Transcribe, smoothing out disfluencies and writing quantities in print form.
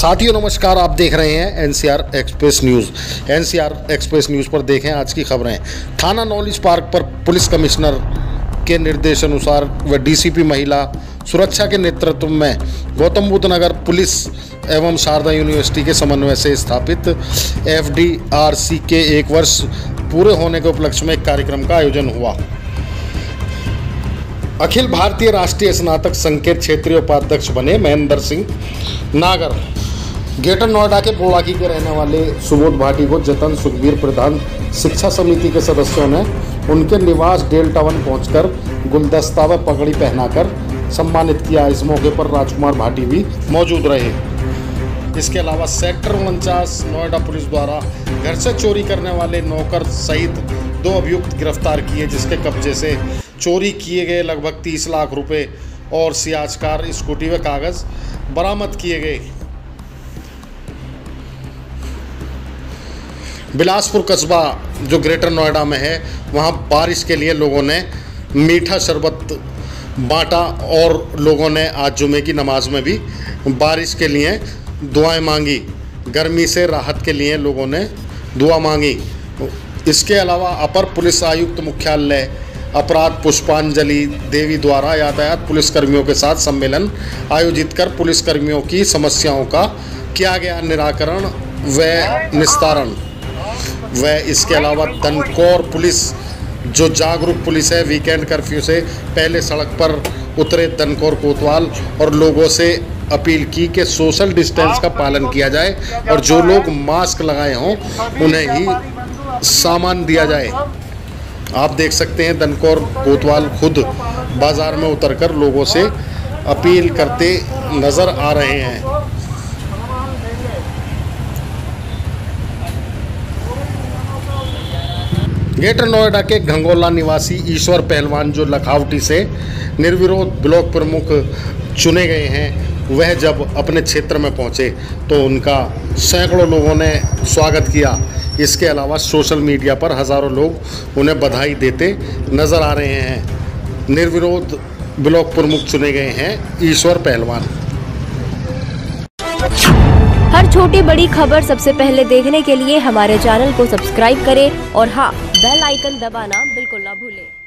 साथियों नमस्कार, आप देख रहे हैं NCR Express News. NCR Express News पर देखें आज की खबरें। थाना नॉलेज पार्क पर पुलिस कमिश्नर के निर्देशानुसार व डीसीपी महिला सुरक्षा के नेतृत्व में गौतम बुद्ध नगर पुलिस एवं शारदा यूनिवर्सिटी के समन्वय से स्थापित FDRC के 1 वर्ष पूरे होने के उपलक्ष्य में एक कार्यक्रम का आयोजन हुआ। अखिल भारतीय राष्ट्रीय स्नातक संघ के क्षेत्रीय उपाध्यक्ष बने महेंद्र सिंह नागर। ग्रेटर नोएडा के पोड़ाकी के रहने वाले सुबोध भाटी को जतन सुखबीर प्रधान शिक्षा समिति के सदस्यों ने उनके निवास डेल्टा 1 पहुंचकर गुलदस्ता व पगड़ी पहनाकर सम्मानित किया। इस मौके पर राजकुमार भाटी भी मौजूद रहे। इसके अलावा सेक्टर 49 नोएडा पुलिस द्वारा घर से चोरी करने वाले नौकर सहित 2 अभियुक्त गिरफ्तार किए, जिसके कब्जे से चोरी किए गए लगभग 30 लाख रुपए और सियाज कार, स्कूटी व कागज बरामद किए गए। बिलासपुर कस्बा जो ग्रेटर नोएडा में है, वहां बारिश के लिए लोगों ने मीठा शरबत बांटा और लोगों ने आज जुमे की नमाज में भी बारिश के लिए दुआएं मांगी। गर्मी से राहत के लिए लोगों ने दुआ मांगी। इसके अलावा अपर पुलिस आयुक्त मुख्यालय अपराध पुष्पांजलि देवी द्वारा यातायात पुलिसकर्मियों के साथ सम्मेलन आयोजित कर पुलिसकर्मियों की समस्याओं का किया गया निराकरण व निस्तारण। व इसके अलावा दनकौर पुलिस जो जागरूक पुलिस है, वीकेंड कर्फ्यू से पहले सड़क पर उतरे दनकौर कोतवाल और लोगों से अपील की कि सोशल डिस्टेंस का पालन किया जाए और जो लोग मास्क लगाए हों उन्हें ही सामान दिया जाए। आप देख सकते हैं दनकौर कोतवाल खुद बाजार में उतरकर लोगों से अपील करते नजर आ रहे हैं। ग्रेटर नोएडा के घंगोला निवासी ईश्वर पहलवान जो लखावटी से निर्विरोध ब्लॉक प्रमुख चुने गए हैं, वह जब अपने क्षेत्र में पहुंचे तो उनका सैकड़ों लोगों ने स्वागत किया। इसके अलावा सोशल मीडिया पर हज़ारों लोग उन्हें बधाई देते नज़र आ रहे हैं। निर्विरोध ब्लॉक प्रमुख चुने गए हैं ईश्वर पहलवान। हर छोटी बड़ी खबर सबसे पहले देखने के लिए हमारे चैनल को सब्सक्राइब करें और हाँ, बेल आइकन दबाना बिल्कुल ना भूलें।